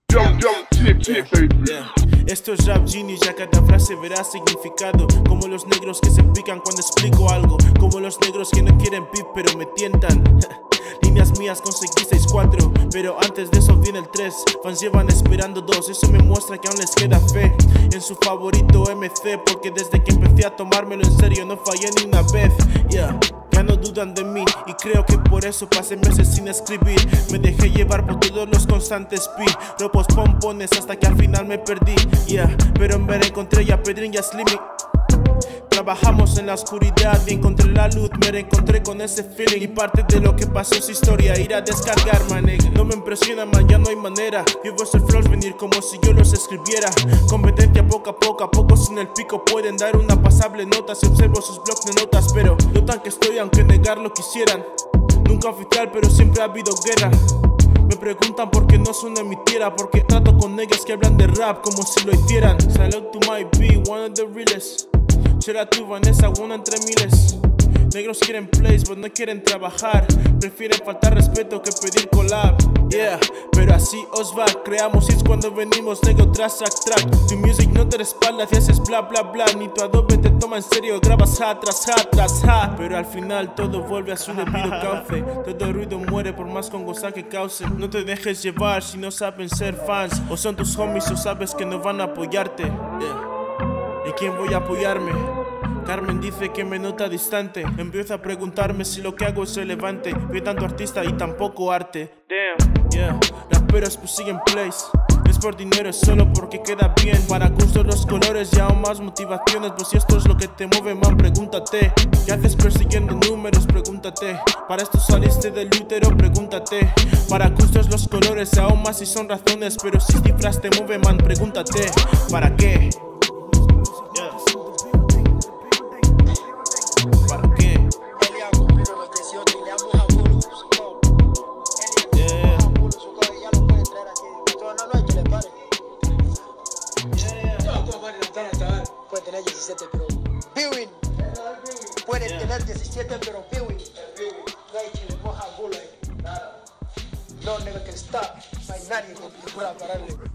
Esto es Rap Genius, ya cada frase verá significado. Como los negros que se pican cuando explico algo. Como los negros que no quieren pip pero me tientan. Líneas mías conseguí 6-4, pero antes de eso viene el 3. Fans llevan esperando 2, eso me muestra que aún les queda fe en su favorito MC, porque desde que empecé a tomármelo en serio no fallé ni una vez. Ya no dudan de mí y creo que por eso pasé meses sin escribir. Me dejé llevar por todos los constantes ropos pompones hasta que al final me perdí. Pero me reencontré ya Pedrín y a Slimmy. Trabajamos en la oscuridad y encontré la luz, me reencontré con ese feeling. Y parte de lo que pasó es historia, ir a descargar, man. No me impresiona, man, ya no hay manera. Vi vuestros flows venir como si yo los escribiera. Competencia poco a poco sin el pico pueden dar una pasable nota. Si observo sus blogs de notas, pero notan que estoy aunque negarlo quisieran. Nunca oficial, pero siempre ha habido guerra. Me preguntan por qué no son de mi tierra, porque trato con ellos que hablan de rap como si lo hicieran. Salute to my B, one of the realest. Shout out to Vanessa, uno entre miles. Negros quieren plays, but no quieren trabajar. Prefieren faltar respeto que pedir collab. Pero así os va. Creamos hits cuando venimos, negro tras track. Tu music no te respalda si haces bla bla bla. Ni tu Adobe te toma en serio, grabas ha tras ha. Pero al final todo vuelve a su debido cauce. Todo ruido muere por más congoza que cause. No te dejes llevar si no saben ser fans. O son tus homies o sabes que no van a apoyarte. ¿En quién voy a apoyarme? Carmen dice que me nota distante. Empiezo a preguntarme si lo que hago es relevante. Veo tanto artista y tan poco arte. Raperos pues siguen plays. No es por dinero, es solo porque queda bien. Para gustos los colores y aún más motivaciones. Pues si esto es lo que te mueve, man, pregúntate. ¿Qué haces persiguiendo números? Pregúntate. Para esto saliste del útero, pregúntate. Para gustos los colores, aún más si son razones. Pero si cifras te mueven, man, pregúntate. ¿Para qué? ¿Para qué? Puede tener 17, pero viewing. Puede tener 17, pero viewing. No hay quien le moja culo ahí. No, nigga, que stop. No hay nadie que pueda pararle.